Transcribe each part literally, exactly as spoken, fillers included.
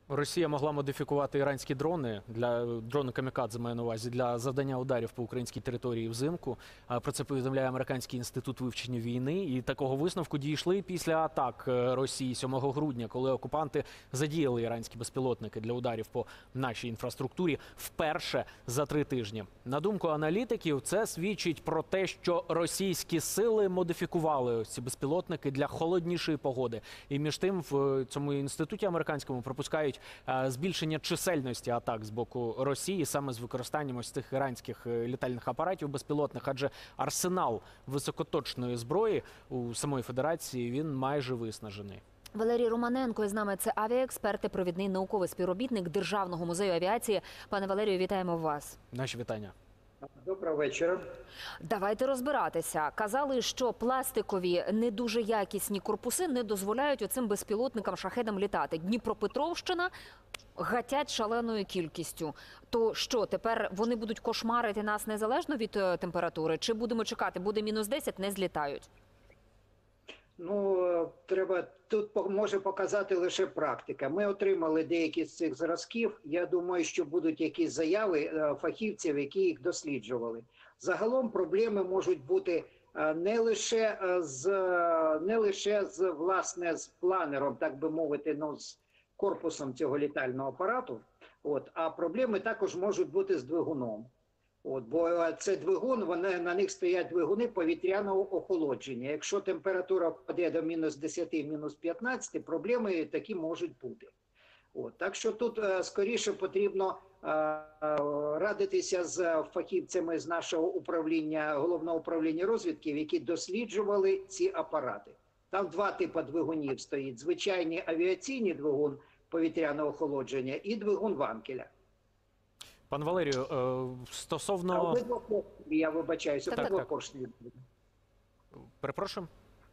Росія могла модифікувати іранські дрони, для дрони камікадзе, маю на увазі, для завдання ударів по українській території взимку. Про це повідомляє Американський інститут вивчення війни. І такого висновку дійшли після атак Росії сьомого грудня, коли окупанти задіяли іранські безпілотники для ударів по нашій інфраструктурі вперше за три тижні. На думку аналітиків, це свідчить про те, що російські сили модифікували ось ці безпілотники для холоднішої погоди. І між тим в цьому інституті американському пропускають збільшення чисельності атак з боку Росії саме з використанням ось цих іранських літальних апаратів безпілотних, адже арсенал високоточної зброї у самої Федерації, він майже виснажений. Валерій Романенко із нами – це авіаексперт і провідний науковий співробітник Державного музею авіації. Пане Валерію, вітаємо вас. Наші вітання. Доброго вечора. Давайте розбиратися. Казали, що пластикові, не дуже якісні корпуси не дозволяють оцим безпілотникам шахедам літати. Дніпропетровщина гатять шаленою кількістю. То що, тепер вони будуть кошмарити нас незалежно від температури? Чи будемо чекати, буде мінус десять, не злітають? Ну, треба, тут може показати лише практика. Ми отримали деякі з цих зразків. Я думаю, що будуть якісь заяви фахівців, які їх досліджували. Загалом проблеми можуть бути не лише з, не лише з, власне, з планером, так би мовити, ну, з корпусом цього літального апарату, от, а проблеми також можуть бути з двигуном. От, бо це двигун, вони, на них стоять двигуни повітряного охолодження. Якщо температура впаде до мінус десяти, мінус п'ятнадцяти, проблеми такі можуть бути. От, так що тут а, скоріше потрібно а, а, радитися з фахівцями з нашого управління, головного управління розвідки, які досліджували ці апарати. Там два типи двигунів стоїть. Звичайний авіаційний двигун повітряного охолодження і двигун Ванкеля. Пан Валерію, стосовно... Обидва поршневі, я вибачаюся, обидва поршневі. Перепрошую?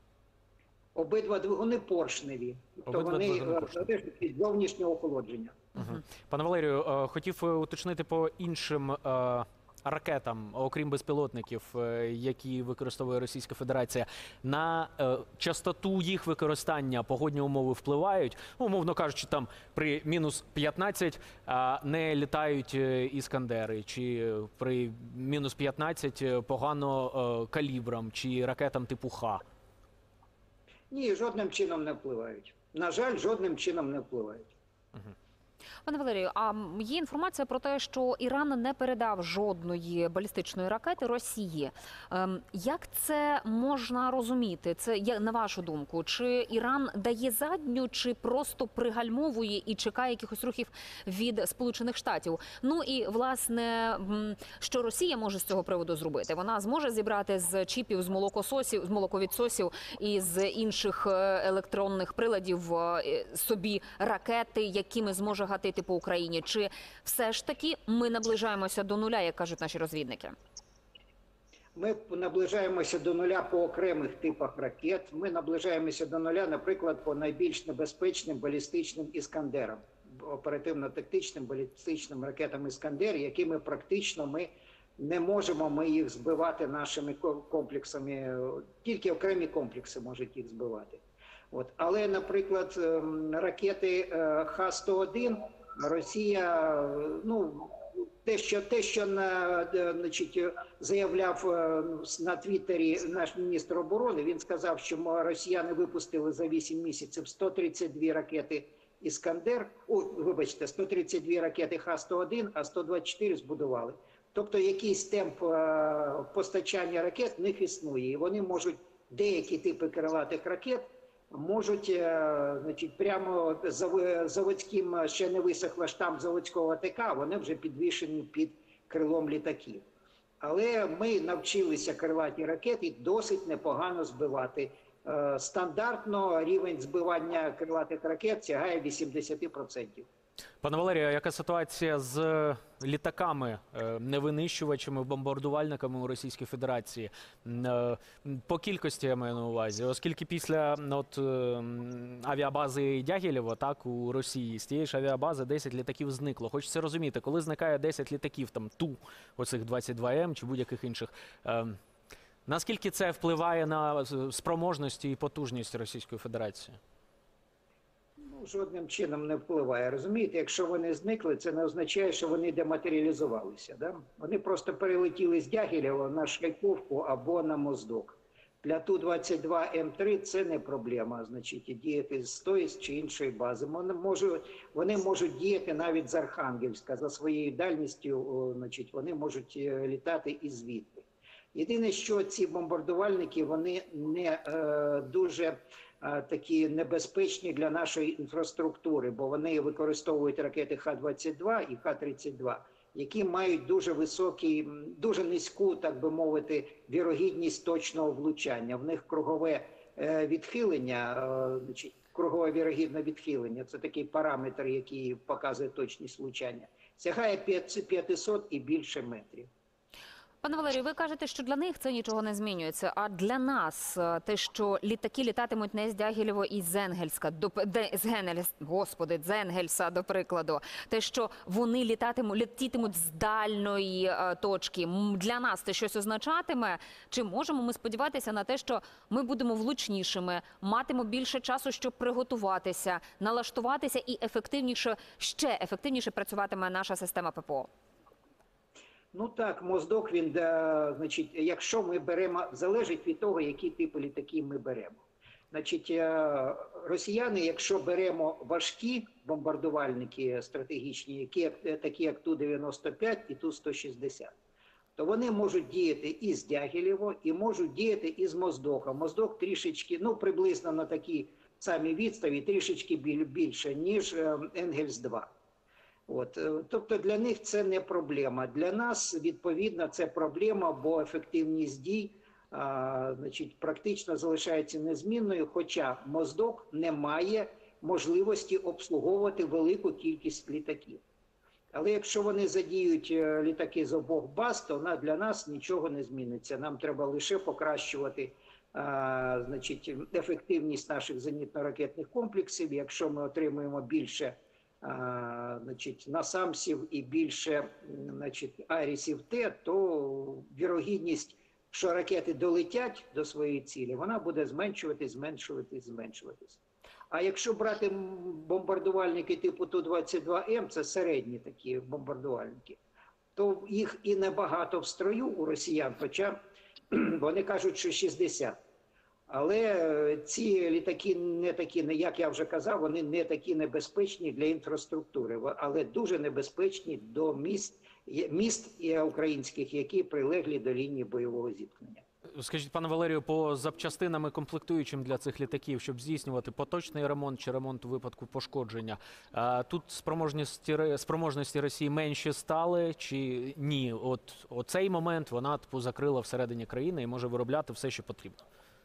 Обидва двигуни поршневі, тобто вони залежать від зовнішнього охолодження. Угу. Пане Валерію, хотів уточнити по іншим ракетам, окрім безпілотників, які використовує Російська Федерація. На е, частоту їх використання погодні умови впливають? Ну, умовно кажучи, там при мінус п'ятнадцять е, не літають іскандери, чи при мінус п'ятнадцять погано е, калібрам, чи ракетам типу Х? Ні, жодним чином не впливають. На жаль, жодним чином не впливають. Угу. Пане Валерію, а є інформація про те, що Іран не передав жодної балістичної ракети Росії. Як це можна розуміти? Це, на вашу думку, чи Іран дає задню, чи просто пригальмовує і чекає якихось рухів від Сполучених Штатів? Ну і, власне, що Росія може з цього приводу зробити? Вона зможе зібрати з чіпів, з молокососів, з молоковідсосів і з інших електронних приладів собі ракети, якими зможе гатити по Україні? Чи все ж таки ми наближаємося до нуля, як кажуть наші розвідники? Ми наближаємося до нуля по окремих типах ракет. Ми наближаємося до нуля, наприклад, по найбільш небезпечним балістичним «Іскандерам», оперативно-тактичним балістичним ракетам «Іскандер», якими практично ми не можемо ми їх збивати нашими комплексами. Тільки окремі комплекси можуть їх збивати. От. Але, наприклад, ракети Х сто один Росія, ну, те, що, те, що на, значить, заявляв на Твіттері наш міністр оборони, він сказав, що росіяни випустили за вісім місяців сто тридцять дві ракети «Іскандер», о, вибачте, сто тридцять дві ракети Х сто один, а сто двадцять чотири збудували. Тобто якийсь темп постачання ракет в них існує, і вони можуть деякі типи крилатих ракет можуть, значить, прямо заводським, ще не висохла штамп заводського АТК, вони вже підвішені під крилом літаків. Але ми навчилися крилаті ракети досить непогано збивати. Стандартно рівень збивання крилатих ракет сягає вісімдесят відсотків. Пане Валерію, а яка ситуація з літаками, невинищувачами, бомбардувальниками у Російській Федерації? По кількості я маю на увазі, оскільки після от, авіабази Дягілєво, так, у Росії, з тієї ж авіабази десять літаків зникло. Хочеться розуміти, коли зникає десять літаків, там, Ту, оцих двадцять два М чи будь-яких інших, наскільки це впливає на спроможності і потужність Російської Федерації? Ну, жодним чином не впливає. Розумієте, якщо вони зникли, це не означає, що вони дематеріалізувалися. Да? Вони просто перелетіли з Дягілєва на Шайковку або на Моздок. Для Ту двадцять два М три це не проблема, значить, діяти з тої чи іншої бази. Вони можуть, вони можуть діяти навіть з Архангельська. За своєю дальністю, значить, вони можуть літати і звідти. Єдине, що ці бомбардувальники, вони не е, дуже е, такі небезпечні для нашої інфраструктури, бо вони використовують ракети Х двадцять два і Х тридцять два, які мають дуже високий, дуже низьку, так би мовити, вірогідність точного влучання. В них кругове е, відхилення, е, значить, кругове вірогідне відхилення, це такий параметр, який показує точність влучання, сягає п'ятсот і більше метрів. Пане Валерію, ви кажете, що для них це нічого не змінюється, а для нас те, що літаки літатимуть не з Дягілєва і з Енгельська, до, де, з Генельс, господи, з Енгельса, до прикладу, те, що вони літатимуть, летітимуть з дальної е, точки, для нас це щось означатиме? Чи можемо ми сподіватися на те, що ми будемо влучнішими, матимемо більше часу, щоб приготуватися, налаштуватися і ефективніше, ще ефективніше працюватиме наша система ППО? Ну так, Моздок, він, да, значить, якщо ми беремо, залежить від того, які типи літаків ми беремо. Значить, росіяни, якщо беремо важкі бомбардувальники стратегічні, які, такі як Ту дев'яносто п'ять і Ту сто шістдесят, то вони можуть діяти і з Дягілєва, і можуть діяти і з Моздока. Моздок трішечки, ну, приблизно на такій самій відстані, трішечки більше, ніж Енгельс два. От, тобто для них це не проблема. Для нас, відповідно, це проблема, бо ефективність дій а, значить, практично залишається незмінною, хоча Моздок не має можливості обслуговувати велику кількість літаків. Але якщо вони задіють літаки з обох баз, то на, для нас нічого не зміниться. Нам треба лише покращувати а, значить, ефективність наших зенітно-ракетних комплексів. Якщо ми отримуємо більше А, значить, насамсів і більше, значить, Айрісів Т, то вірогідність, що ракети долетять до своєї цілі, вона буде зменшуватись, зменшуватись, зменшуватись. А якщо брати бомбардувальники типу Ту двадцять два М, це середні такі бомбардувальники, то їх і небагато в строю у росіян, хоча вони кажуть, що шістдесят. Але ці літаки не такі, як я вже казав, вони не такі небезпечні для інфраструктури, але дуже небезпечні до міст, міст українських, які прилеглі до лінії бойового зіткнення. Скажіть, пане Валерію, по запчастинам і комплектуючим для цих літаків, щоб здійснювати поточний ремонт чи ремонт у випадку пошкодження, тут спроможності, спроможності Росії менші стали чи ні? От оцей момент вона типу закрила всередині країни і може виробляти все, що потрібно.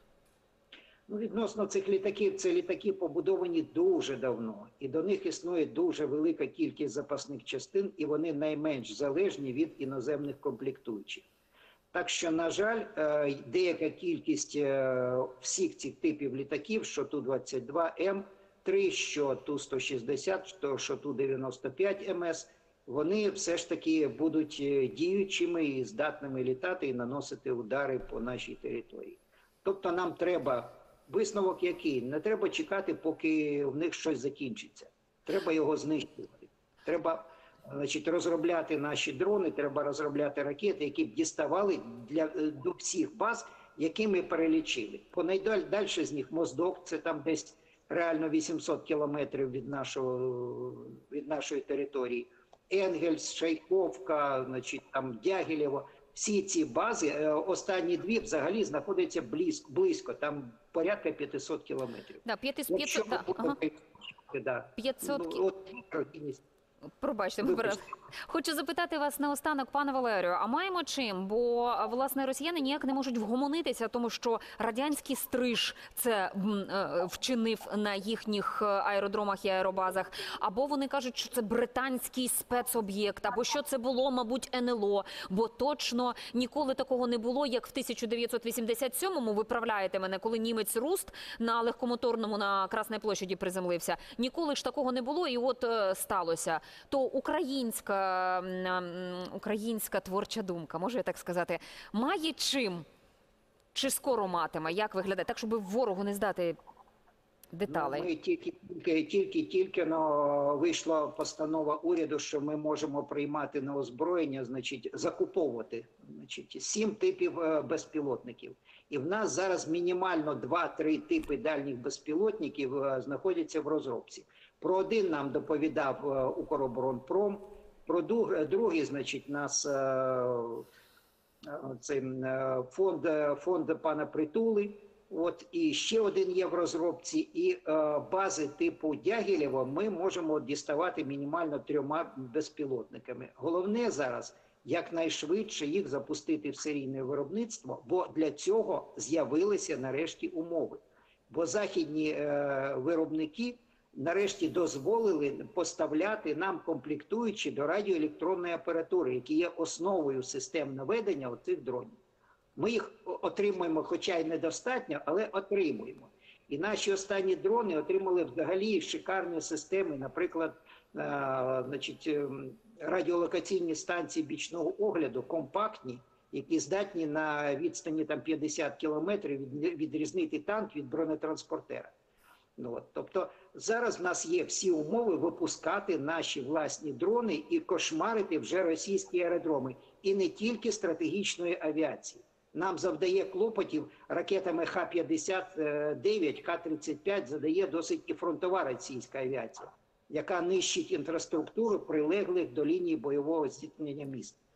Ну, відносно цих літаків, це літаки побудовані дуже давно, і до них існує дуже велика кількість запасних частин, і вони найменш залежні від іноземних комплектуючих. Так що, на жаль, деяка кількість всіх цих типів літаків, що Ту двадцять два М три, що Ту сто шістдесят, що Ту дев'яносто п'ять М С, вони все ж таки будуть діючими і здатними літати і наносити удари по нашій території. Тобто нам треба... Висновок який? Не треба чекати, поки в них щось закінчиться. Треба його знищувати. Треба, значить, розробляти наші дрони, треба розробляти ракети, які б діставали для, до всіх баз, які ми перелічили. Понайдальше з них Моздок, це там десь реально вісімсот кілометрів від, нашого, від нашої території. Енгельс, Шайковка, значить, там Дягілєво. Всі ці бази, останні дві взагалі знаходяться близько, близько там порядка п'ятсот кілометрів. Да, п'ятсот, п'ятсот, да, ага. Да. п'ятсот От, Пробачте, ми перед... Хочу запитати вас наостанок, пане Валерію, а маємо чим? Бо, власне, росіяни ніяк не можуть вгомонитися, тому що радянський стриж це вчинив на їхніх аеродромах і аеробазах, або вони кажуть, що це британський спецоб'єкт, або що це було, мабуть, Н Л О, бо точно ніколи такого не було, як в тисяча дев'ятсот вісімдесят сьомому, виправляєте мене, коли німець Руст на легкомоторному на Красній площаді приземлився. Ніколи ж такого не було, і от сталося. То українська, українська творча думка, можу я так сказати, має чим? Чи скоро матиме? Як виглядає? Так, щоб ворогу не здати деталей? Ну, ми тільки тільки тільки тільки но вийшла постанова уряду, що ми можемо приймати на озброєння, значить, закуповувати, значить, сім типів е, безпілотників. І в нас зараз мінімально два-три типи дальніх безпілотників е, знаходяться в розробці. Про один нам доповідав е, Укроборонпром, про друг, другий, значить, нас е, е, цей, е, фонд, е, фонд пана Притули. От і ще один є в розробці, і е, бази типу Дягілєва ми можемо діставати мінімально трьома безпілотниками. Головне зараз якнайшвидше їх запустити в серійне виробництво, бо для цього з'явилися нарешті умови. Бо західні е, виробники нарешті дозволили поставляти нам комплектуючі до радіоелектронної апаратури, які є основою систем наведення оцих дронів. Ми їх отримуємо, хоча й недостатньо, але отримуємо. І наші останні дрони отримали взагалі шикарні системи, наприклад, е, значить, радіолокаційні станції бічного огляду, компактні, які здатні на відстані там, п'ятдесят кілометрів від, відрізнити танк від бронетранспортера. Ну, от, тобто зараз в нас є всі умови випускати наші власні дрони і кошмарити вже російські аеродроми. І не тільки стратегічної авіації. Нам завдає клопотів ракетами Х п'ятдесят дев'ять, Х тридцять п'ять задає досить і фронтова російська авіація, яка нищить інфраструктуру прилеглих до лінії бойового зіткнення міст.